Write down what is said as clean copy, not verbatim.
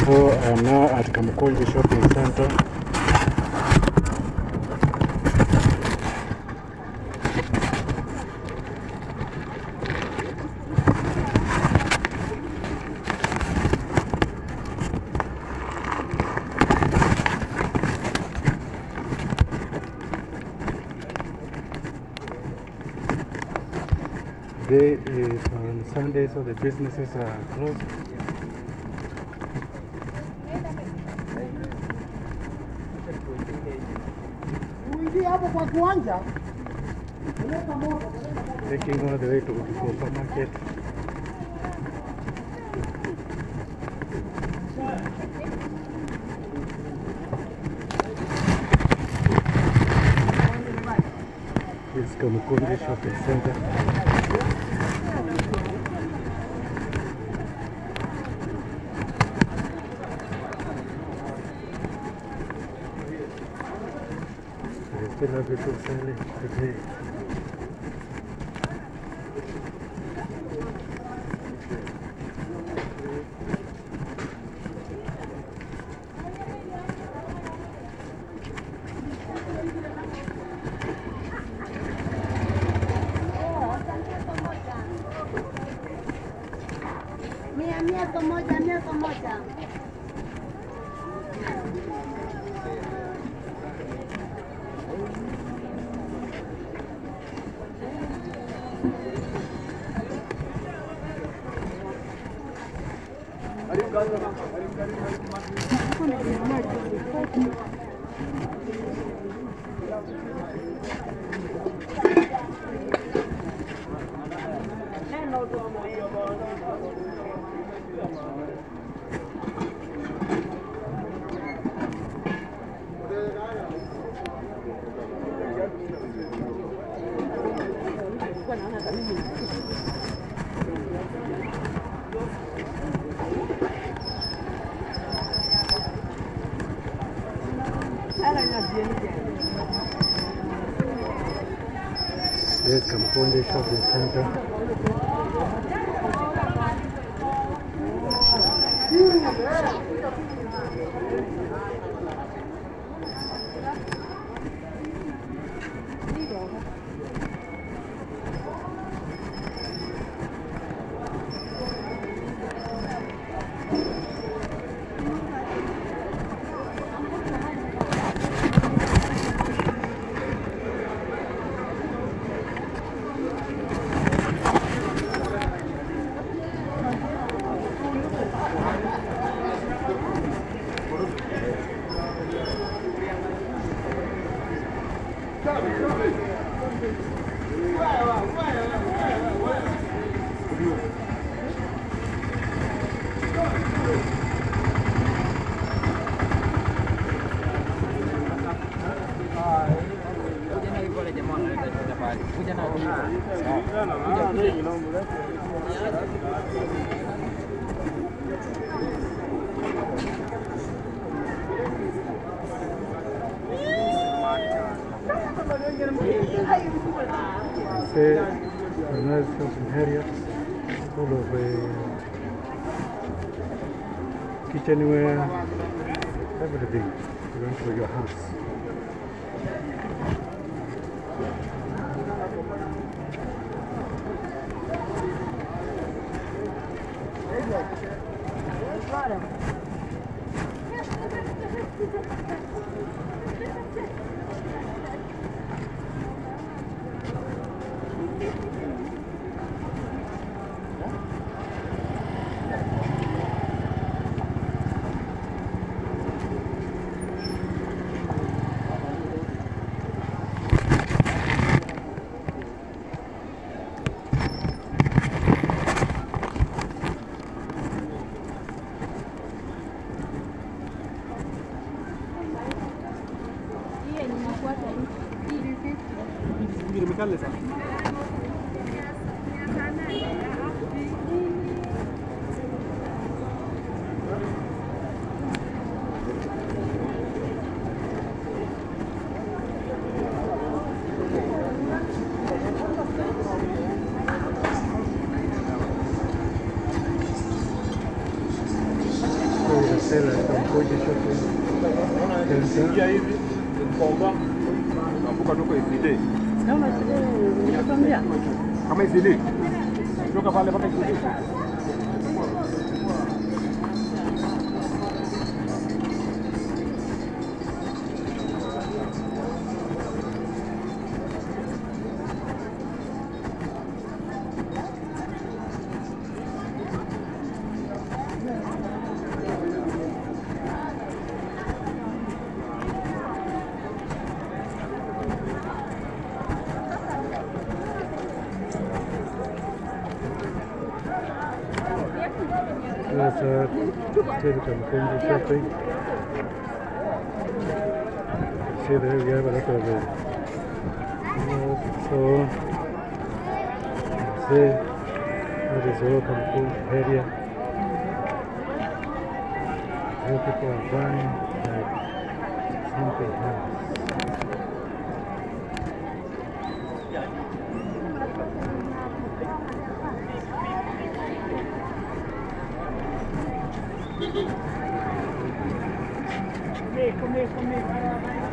So I am now at Kamukunji Shopping Center. Today is on Sunday, so the businesses are closed. Taking all the way to the supermarket. This is Kamukunji Shopping Center. Still have people selling today. Mia pamoja. Yes, Kamukunji Shopping Center. Nice shopping area full of kitchenware, everything going for your house. Esta es la Camboya Shopping Center. Kama isili. Kutoka pale mpaka isili. That's Hotel Camboya Shopping. See there we have a lot of so see that is all Camboya area. Here people are buying like something else. Come here.